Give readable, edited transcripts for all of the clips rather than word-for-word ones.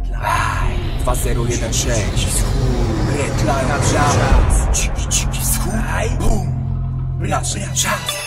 2016 Red Lion Jazz. Dziki wschód. Boom. Nasz czas.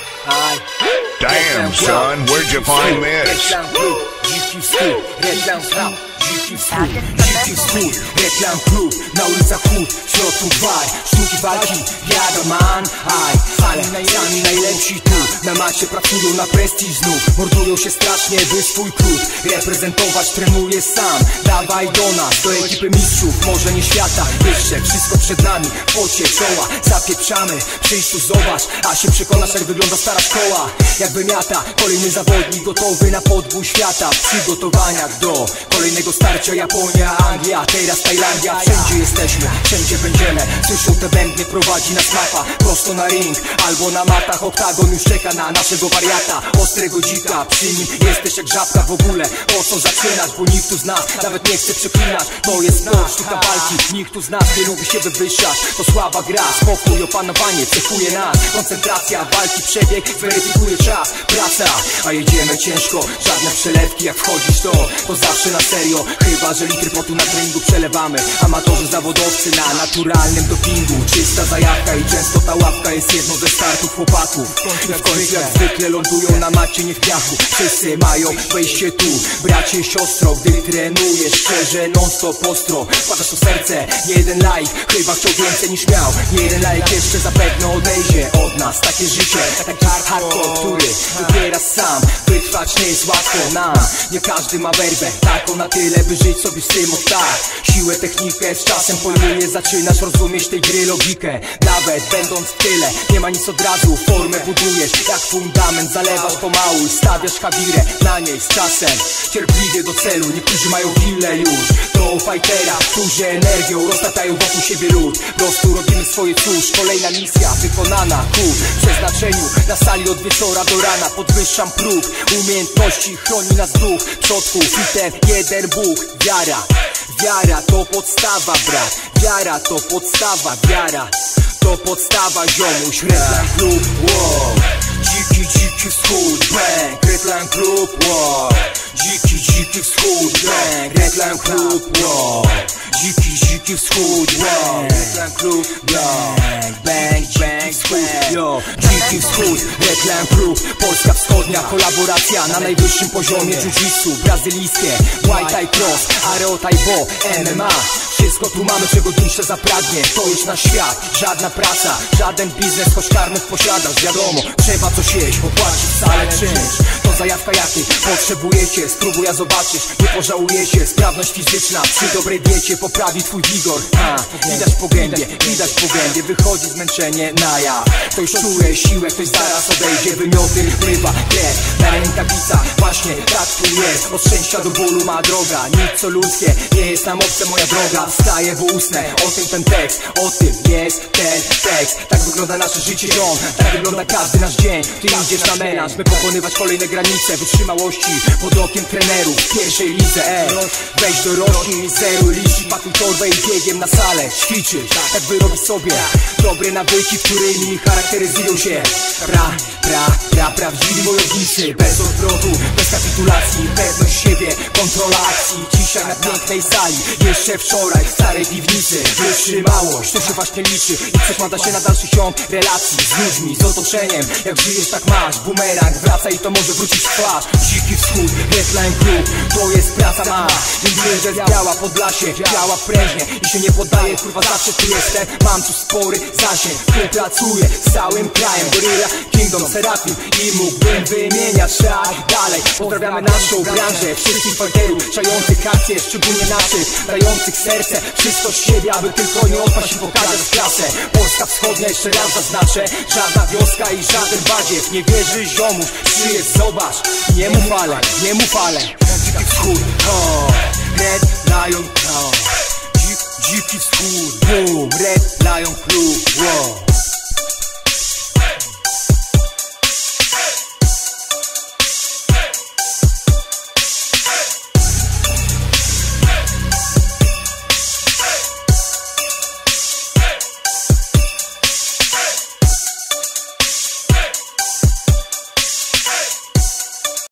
Damn, son, where'd you find this? Dziki wschód. Red Lion Jazz. Dziki wschód, dziki wschód, Redland Klub, na ulicach chód, w środku gwar, sztuki walki, man, ale sami najlepsi tu, na macie pracują na prestiż znów, mordują się strasznie, by swój klub reprezentować, trenuję sam, dawaj do nas, do ekipy mistrzów, może nie świata, jeszcze wszystko przed nami, w pocie czoła, zapieprzamy, przyjdź tu zobacz, a się przekonasz jak wygląda stara szkoła, jak wymiata, kolejny zawodnik gotowy na podbój świata, w przygotowaniach do kolejnego starcia. Japonia, Anglia, teraz Tajlandia. Wszędzie jesteśmy, wszędzie będziemy. Słyszą te bębny, prowadzi nas mapa prosto na ring, albo na matach. Oktagon już czeka na naszego wariata, ostrego dzika. Przy nim jesteś jak żabka w ogóle. Po co zaczynać, bo nikt tu z nas nawet nie chce przeklinać. To jest sport, sztuka walki. Nikt tu z nas nie lubi się wywyższać. To słaba gra, spokój, opanowanie cechuje nas. Koncentracja, walki, przebieg, weryfikuje czas, praca. A jedziemy ciężko, żadne przelewki. Jak wchodzisz to zawsze na serio. Chyba że litry potu na treningu przelewamy. Amatorzy, zawodowcy na naturalnym dopingu. Czysta zajawka i często ta łapka jest jedną ze startów chłopaków. W końcu jak zwykle lądują na macie, nie w piachu. Wszyscy mają wejście tu, bracie, siostro. Gdy trenujesz szczerze, non stop ostro, wkładasz to serce, nie jeden like. Chyba chciał więcej niż miał, nie jeden like jeszcze zapewne odejdzie od nas. Takie życie, taki hardcore, który wybiera sam. Wytrwać nie jest łatwo nam, nie każdy ma werbę taką na tyle, by żyć sobie z tym od tak. Siłę, technikę z czasem pojmuje, zaczynasz rozumieć tej gry logikę. Nawet będąc w tyle, nie ma nic od razu, formę budujesz jak fundament, zalewasz pomału i stawiasz hawirę na niej z czasem. Cierpliwie do celu, niektórzy mają chwilę już do fightera, którzy energią roztaczają wokół siebie lód. Po prostu robimy swoje, cóż, kolejna misja wykonana ku przeznaczeniu. Na sali od wieczora do rana podwyższam próg umiejętności, chroni nas duch przodków i ten jeden Bóg. Wiara, wiara to podstawa, brat. Wiara to podstawa, wiara to podstawa, ziomuś. Redland Klub, wow. Dziki wschód, bang. Redland Klub, wow. Dziki wschód, bang. Redland Klub, wow. Dziki wschód, wow. Redland Klub, bang, bang, bang, bang, yo. Dziki wschód, Redland Klub. Polska wschodnia kolaboracja na najwyższym poziomie. Jiu-jitsu brazylijskie, Muay Thai cross, Areo Taibo, MMA. Wszystko tu mamy, czego dusza zapragnie. To już nasz świat, żadna praca, żaden biznes, choć karnet posiadasz. Wiadomo, trzeba coś jeść, opłacić wcale czymś. To zajawka jakiej potrzebujecie, spróbuj, a zobaczysz, nie pożałujecie. Sprawność fizyczna przy dobrej diecie poprawi twój wigor. Widać po gębie, wychodzi zmęczenie na jaw. Ktoś czuje siłę, ktoś zaraz odejdzie. Wymioty, ryba, krew, na rękawicach. Właśnie tak tu jest, od szczęścia do bólu ma droga. Nic co ludzkie, nie jest nam obce moja droga. Wstaję, bo usnę, o tym ten tekst, o tym jest ten tekst. Tak wygląda nasze życie, ziom, tak wygląda każdy nasz dzień. Ty idziesz na melanż, by pokonywać kolejne granice wytrzymałości pod okiem trenerów w pierwszej lidze. Weź dorośnij, zeruj liści, pakuj torbę i biegiem na salę ćwiczyć, tak by robić sobie dobre nawyki, którymi charakteryzują się prawdziwi wojownicy. Bez odwrotu, bez kapitulacji, pewność siebie, kontrola akcji. Dzisiaj na pięknej sali, jeszcze wczoraj w starej piwnicy. Wytrzymałość, to się właśnie liczy i przekłada się na dalszy ciąg relacji z ludźmi, z otoczeniem. Jak żyjesz, tak masz, bumerang wraca i to może wrócić w twarz. Dziki wschód, Redland Klub, to jest praca ma. Nie wyjeżdżę z Biała Podlasie, biała prężnie i się nie poddaję, kurwa zawsze tu jestem. Mam tu spory zasięg, współpracuję z całym krajem. Gorilla, Kingdom, Serafim i mógłbym wymieniać tak dalej. Pozdrawiamy naszą branżę, wszystkich fighterów, szających akcje, szczególnie naszych, dających serce, wszystko z siebie, aby tylko nie odpaść i pokazać klasę. Polska wschodnia, jeszcze raz zaznaczę, żadna wioska i żaden badziew. Nie wierzysz, ziomuś, przyjedź, zobacz, nie mów ale. Dziki wschód, Red Lion, dziki wschód, boom, Red Lion Klub, wow.